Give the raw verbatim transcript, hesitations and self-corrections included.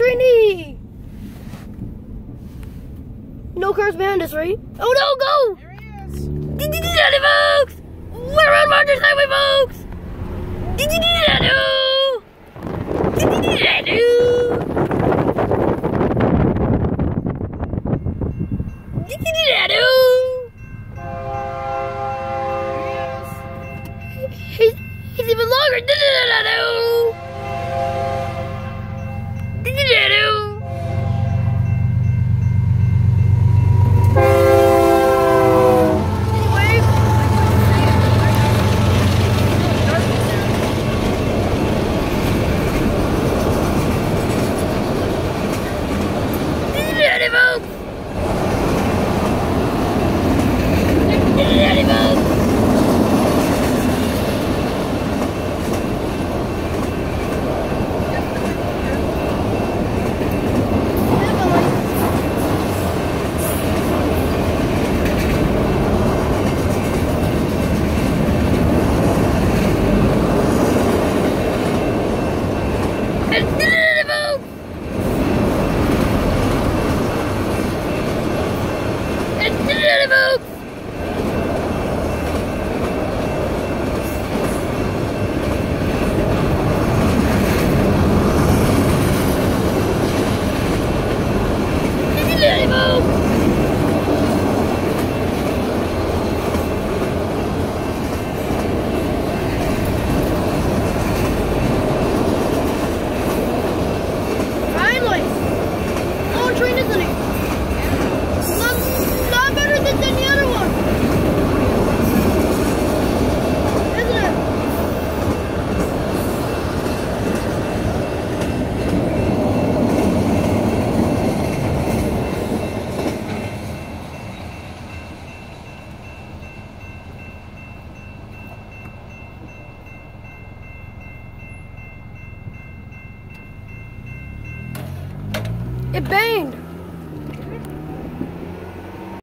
Trini! No cars behind us, right? Oh no, go! There he is. Daddy folks! We're on Rogers Highway, folks! Daddy! He's, he's even longer! It banged!